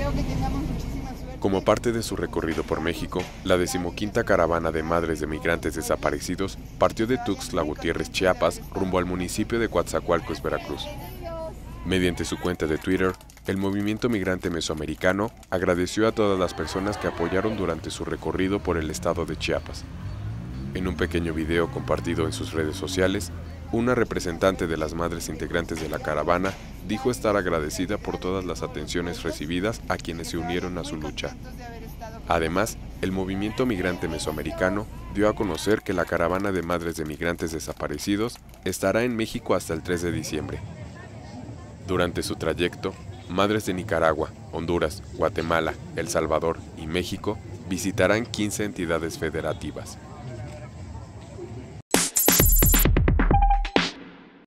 deseo que tengamos muchísima suerte. Como parte de su recorrido por México, la 15ª Caravana de Madres de Migrantes Desaparecidos partió de Tuxtla Gutiérrez, Chiapas, rumbo al municipio de Coatzacoalcos, Veracruz. Mediante su cuenta de Twitter, el movimiento migrante mesoamericano agradeció a todas las personas que apoyaron durante su recorrido por el estado de Chiapas. En un pequeño video compartido en sus redes sociales, una representante de las madres integrantes de la caravana dijo estar agradecida por todas las atenciones recibidas a quienes se unieron a su lucha. Además, el movimiento migrante mesoamericano dio a conocer que la caravana de madres de migrantes desaparecidos estará en México hasta el 3 de diciembre. Durante su trayecto, madres de Nicaragua, Honduras, Guatemala, El Salvador y México visitarán 15 entidades federativas.